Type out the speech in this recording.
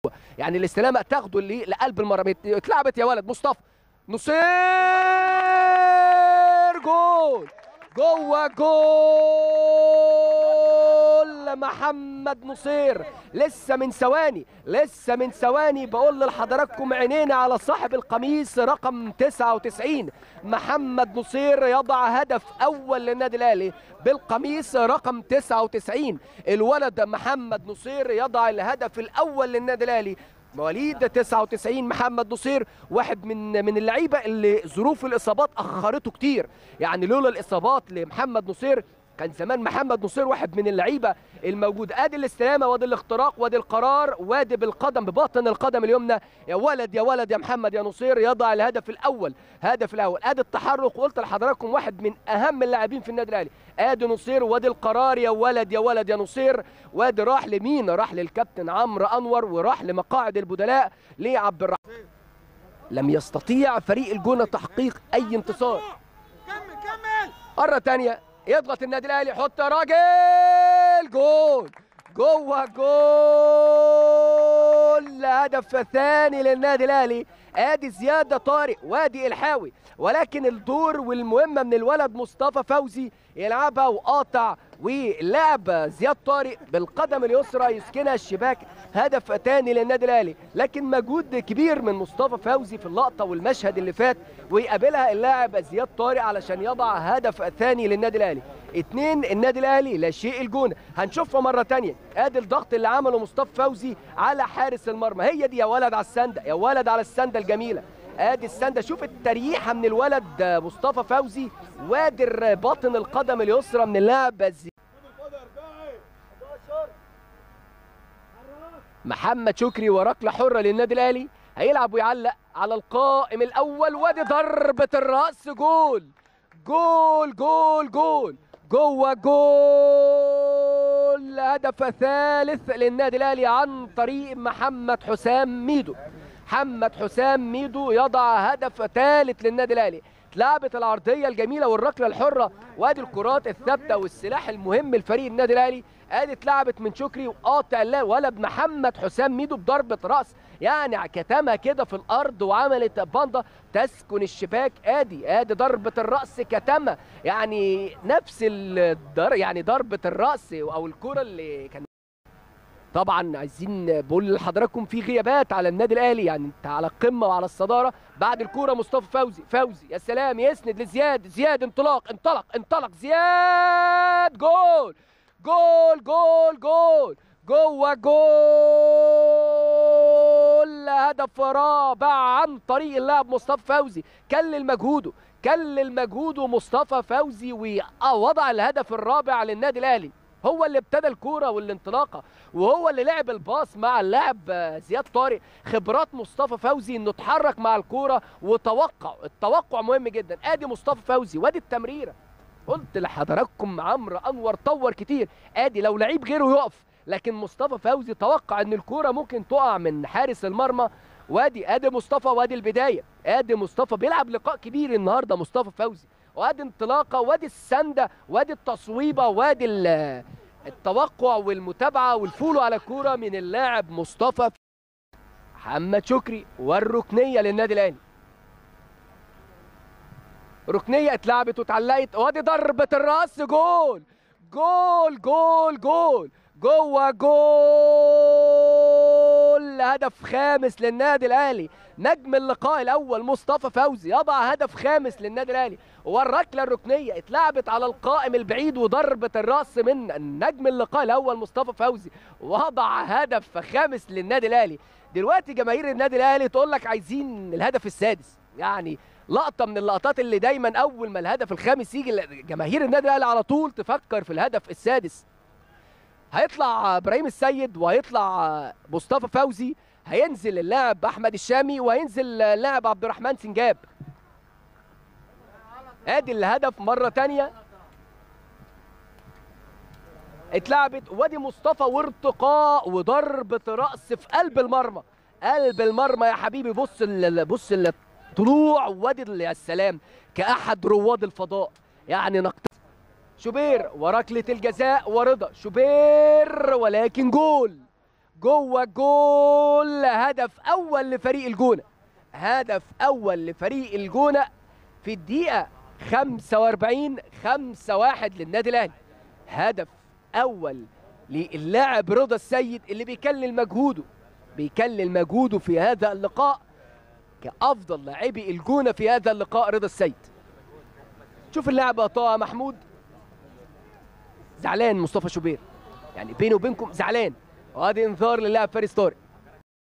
يعني الاستلامه تاخده لقلب المرمى. اتلعبت يا ولد مصطفى نصير، جول جوه جول محمد نصير. لسه من ثواني بقول لحضراتكم عينينا على صاحب القميص رقم 99 محمد نصير يضع هدف اول للنادي الاهلي بالقميص رقم 99. الولد محمد نصير يضع الهدف الاول للنادي الاهلي. مواليد 99 محمد نصير واحد من اللعيبه اللي ظروف الاصابات اخرته كتير. يعني لولا الاصابات لمحمد نصير كان زمان محمد نصير واحد من اللعيبه الموجود. ادي الاستلامه وادي الاختراق وادي القرار وادي بالقدم بباطن القدم اليمنى. يا ولد يا ولد يا محمد يا نصير يضع الهدف الاول. ادي التحرك. وقلت لحضراتكم واحد من اهم اللاعبين في النادي الاهلي. ادي نصير وادي القرار يا ولد يا ولد يا نصير. وادي راح لمين؟ راح للكابتن عمرو انور وراح لمقاعد البدلاء لعبد الرحمن. لم يستطيع فريق الجونه تحقيق اي انتصار. كمل مره ثانيه يضغط النادي الاهلي يحط يا راجل جول جوه جول. هدف ثاني للنادي الاهلي. ادي زياد طارق وادي الحاوي، ولكن الدور والمهمه من الولد مصطفى فوزي يلعبها وقاطع ولعب زياد طارق بالقدم اليسرى يسكنها الشباك. هدف ثاني للنادي الاهلي، لكن مجهود كبير من مصطفى فوزي في اللقطه والمشهد اللي فات ويقابلها اللاعب زياد طارق علشان يضع هدف ثاني للنادي الاهلي. 2 النادي الاهلي لا شيء الجونه. هنشوفها مره ثانيه. ادي الضغط اللي عمله مصطفى فوزي على حارس المرمى. هي دي يا ولد على السنده، يا ولد على السنده الجميله. ادي السنده، شوف التريحه من الولد مصطفى فوزي وادي باطن القدم اليسرى من اللاعب محمد شكري. وركله حره للنادي الاهلي. هيلعب ويعلق على القائم الاول وادي ضربه الراس. جول جول جول جول جوه جول. هدف ثالث للنادي الاهلي عن طريق محمد حسام ميدو. محمد حسام ميدو يضع هدف ثالث للنادي الاهلي. اتلعبت العرضيه الجميله والركله الحره وادي الكرات الثابته والسلاح المهم لفريق النادي الاهلي. ادي اتلعبت من شكري وقاطع ولد محمد حسام ميدو بضربه راس، يعني كتمها كده في الارض وعملت باندا تسكن الشباك. ادي ضربه الراس كتمها، يعني نفس يعني ضربه الراس او الكره اللي كان. طبعا عايزين بقول لحضراتكم في غيابات على النادي الاهلي، يعني انت على القمه وعلى الصداره. بعد الكوره مصطفى فوزي يا سلام يسند لزياد انطلق زياد. جول جول جول جول جوه جول. هدف رابع عن طريق اللاعب مصطفى فوزي. كلل مجهوده مصطفى فوزي ووضع الهدف الرابع للنادي الاهلي. هو اللي ابتدى الكوره والانطلاقه وهو اللي لعب الباص مع اللاعب زياد طارق. خبرات مصطفى فوزي انه اتحرك مع الكوره التوقع مهم جدا. ادي مصطفى فوزي وادي التمريره. قلت لحضراتكم عمرو انور طور كتير. ادي لو لعيب غيره يقف، لكن مصطفى فوزي توقع ان الكوره ممكن تقع من حارس المرمى. وادي مصطفى وادي البدايه. ادي مصطفى بيلعب لقاء كبير النهارده مصطفى فوزي. وادي انطلاقه وادي السنده وادي التصويبه وادي التوقع والمتابعه والفولو على الكوره من اللاعب مصطفى محمد شكري. والركنيه للنادي الاهلي. ركنيه اتلعبت واتعلقت وادي ضربه الراس. جول جول جول جول جوه جول. هدف خامس للنادي الاهلي. نجم اللقاء الاول مصطفى فوزي يضع هدف خامس للنادي الاهلي. والركله الركنيه اتلعبت على القائم البعيد وضربه الراس من نجم اللقاء الاول مصطفى فوزي وضع هدف خامس للنادي الاهلي. دلوقتي جماهير النادي الاهلي تقول لك عايزين الهدف السادس. يعني لقطه من اللقطات اللي دايما اول ما الهدف الخامس يجي جماهير النادي الاهلي على طول تفكر في الهدف السادس. هيطلع ابراهيم السيد وهيطلع مصطفى فوزي. هينزل اللاعب احمد الشامي وهينزل اللاعب عبد الرحمن سنجاب. ادي الهدف مره ثانيه اتلعبت وادي مصطفى وارتقاء وضربه راس في قلب المرمى يا حبيبي. بص الطلوع وادي يا سلام كاحد رواد الفضاء. يعني شوبير وركله الجزاء ورضا شوبير، ولكن جول جوه جول. هدف اول لفريق الجونه، هدف اول لفريق الجونه في الدقيقه 45. 5-1 للنادي الاهلي. هدف اول للاعب رضا السيد اللي بيكلل مجهوده في هذا اللقاء كافضل لاعبي الجونه في هذا اللقاء. رضا السيد، شوف اللاعب طه محمود زعلان، مصطفى شوبير يعني بينه وبينكم زعلان، وادي انذار للاعب فارس طارق.